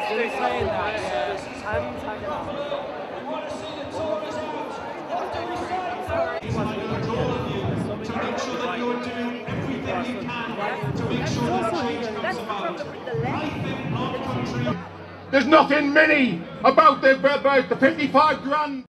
They're saying that, yeah. I'm tagging out. To make sure that you're doing everything you can to make sure that change comes about. I think our country... There's nothing mini about the 55 grand.